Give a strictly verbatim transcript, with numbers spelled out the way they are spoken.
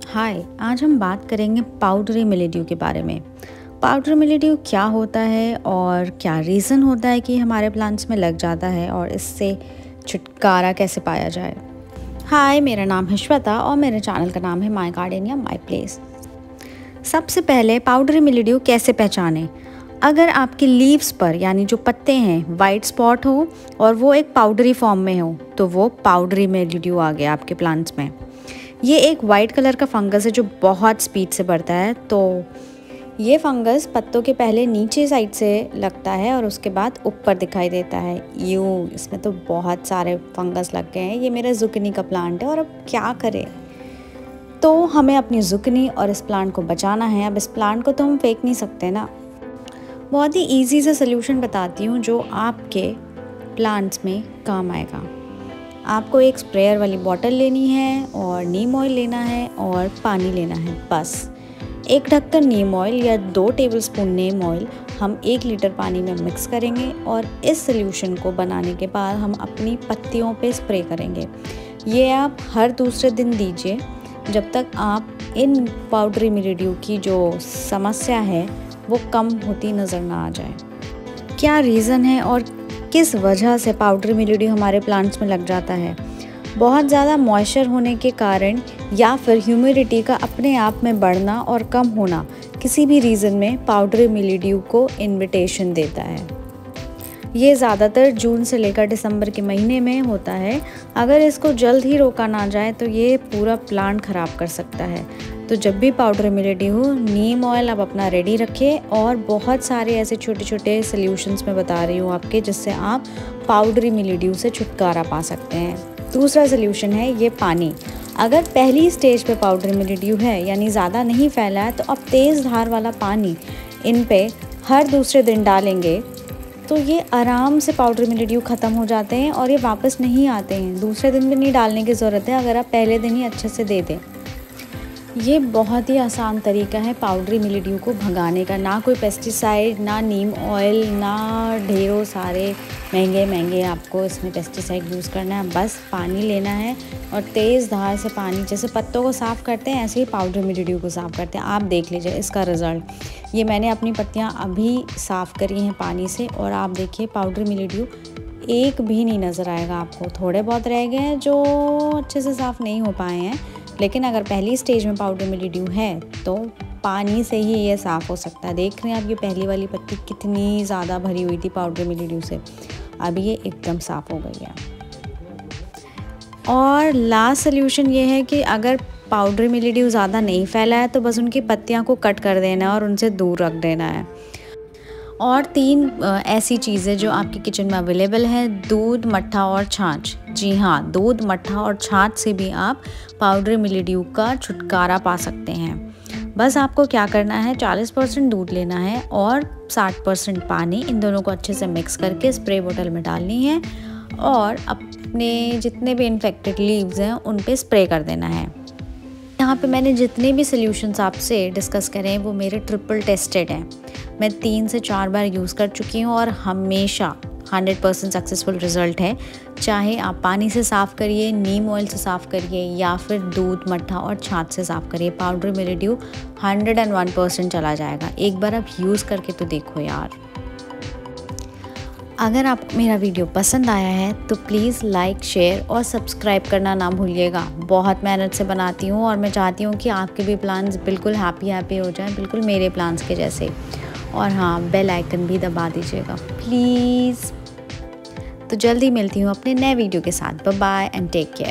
हाय, आज हम बात करेंगे पाउडरी मिल्ड्यू के बारे में। पाउडरी मिल्ड्यू क्या होता है और क्या रीज़न होता है कि हमारे प्लांट्स में लग जाता है और इससे छुटकारा कैसे पाया जाए। हाय, मेरा नाम है श्वेता और मेरे चैनल का नाम है माय गार्डन या माय प्लेस। सबसे पहले पाउडरी मिल्ड्यू कैसे पहचानें। अगर आपके लीव्स पर यानी जो पत्ते हैं वाइट स्पॉट हो और वो एक पाउडरी फॉर्म में हो तो वो पाउडरी मिल्ड्यू आ गया आपके प्लांट्स में। ये एक वाइट कलर का फंगस है जो बहुत स्पीड से बढ़ता है। तो ये फंगस पत्तों के पहले नीचे साइड से लगता है और उसके बाद ऊपर दिखाई देता है। यूँ इसमें तो बहुत सारे फंगस लग गए हैं। ये मेरा जुकनी का प्लांट है और अब क्या करें। तो हमें अपनी जुकनी और इस प्लांट को बचाना है। अब इस प्लांट को तो हम फेंक नहीं सकते ना। बहुत ही ईजी सा सल्यूशन बताती हूँ जो आपके प्लांट्स में काम आएगा। आपको एक स्प्रेयर वाली बॉटल लेनी है और नीम ऑयल लेना है और पानी लेना है। बस एक ढक्कन नीम ऑयल या दो टेबलस्पून नीम ऑयल हम एक लीटर पानी में मिक्स करेंगे और इस सॉल्यूशन को बनाने के बाद हम अपनी पत्तियों पे स्प्रे करेंगे। ये आप हर दूसरे दिन दीजिए जब तक आप इन पाउडरी मिल्ड्यू की जो समस्या है वो कम होती नज़र ना आ जाए। क्या रीज़न है और किस वजह से पाउडरी मिल्ड्यू हमारे प्लांट्स में लग जाता है। बहुत ज़्यादा मॉइस्चर होने के कारण या फिर ह्यूमिडिटी का अपने आप में बढ़ना और कम होना किसी भी रीज़न में पाउडरी मिल्ड्यू को इन्विटेशन देता है। ये ज़्यादातर जून से लेकर दिसंबर के महीने में होता है। अगर इसको जल्द ही रोका ना जाए तो ये पूरा प्लांट ख़राब कर सकता है। तो जब भी पाउडरी मिल्ड्यू हो, नीम ऑयल आप अपना रेडी रखें और बहुत सारे ऐसे छोटे छोटे सॉल्यूशंस मैं बता रही हूँ आपके जिससे आप पाउडरी मिल्ड्यू से छुटकारा पा सकते हैं। दूसरा सॉल्यूशन है ये पानी। अगर पहली स्टेज पे पाउडरी मिल्ड्यू है यानी ज़्यादा नहीं फैला है तो आप तेज़ धार वाला पानी इन पे हर दूसरे दिन डालेंगे तो ये आराम से पाउडरी मिल्ड्यू ख़त्म हो जाते हैं और ये वापस नहीं आते हैं। दूसरे दिन भी नहीं डालने की ज़रूरत है अगर आप पहले दिन ही अच्छे से दे दें। ये बहुत ही आसान तरीका है पाउडरी मिल्ड्यू को भगाने का। ना कोई पेस्टिसाइड, ना नीम ऑयल, ना ढेरों सारे महंगे महंगे आपको इसमें पेस्टिसाइड यूज़ करना है। बस पानी लेना है और तेज़ धार से पानी, जैसे पत्तों को साफ़ करते हैं ऐसे ही पाउडरी मिल्ड्यू को साफ़ करते हैं। आप देख लीजिए इसका रिज़ल्ट। ये मैंने अपनी पत्तियाँ अभी साफ़ करी हैं पानी से और आप देखिए पाउडरी मिल्ड्यू एक भी नहीं नज़र आएगा आपको। थोड़े बहुत रह गए हैं जो अच्छे से साफ़ नहीं हो पाए हैं, लेकिन अगर पहली स्टेज में पाउडरी मिल्ड्यू है तो पानी से ही ये साफ़ हो सकता है। देख रहे हैं आप ये पहली वाली पत्ती कितनी ज़्यादा भरी हुई थी पाउडरी मिल्ड्यू से, अभी ये एकदम साफ़ हो गई है। और लास्ट सल्यूशन ये है कि अगर पाउडरी मिल्ड्यू ज़्यादा नहीं फैला है तो बस उनकी पत्तियाँ को कट कर देना है और उनसे दूर रख देना है। और तीन ऐसी चीज़ें जो आपके किचन में अवेलेबल हैं, दूध, मट्ठा और छाछ। जी हाँ, दूध, मट्ठा और छाछ से भी आप पाउडरी मिल्ड्यू का छुटकारा पा सकते हैं। बस आपको क्या करना है, चालीस परसेंट दूध लेना है और साठ परसेंट पानी, इन दोनों को अच्छे से मिक्स करके स्प्रे बोतल में डालनी है और अपने जितने भी इन्फेक्टेड लीव्स हैं उन पे स्प्रे कर देना है। यहाँ पे मैंने जितने भी सॉल्यूशंस आपसे डिस्कस करें वो मेरे ट्रिपल टेस्टेड हैं। मैं तीन से चार बार यूज़ कर चुकी हूँ और हमेशा हंड्रेड परसेंट सक्सेसफुल रिज़ल्ट है। चाहे आप पानी से साफ़ करिए, नीम ऑयल से साफ़ करिए या फिर दूध, मट्ठा और छाछ से साफ़ करिए, powdery mildew hundred and one percent चला जाएगा। एक बार आप यूज़ करके तो देखो यार। अगर आपको मेरा वीडियो पसंद आया है तो प्लीज़ लाइक, शेयर और सब्सक्राइब करना ना भूलिएगा। बहुत मेहनत से बनाती हूँ और मैं चाहती हूँ कि आपके भी प्लान्स बिल्कुल हैप्पी हैप्पी हो जाएं, बिल्कुल मेरे प्लान्स के जैसे। और हाँ, बेल आइकन भी दबा दीजिएगा प्लीज़। तो जल्दी मिलती हूँ अपने नए वीडियो के साथ। Bye bye and take care.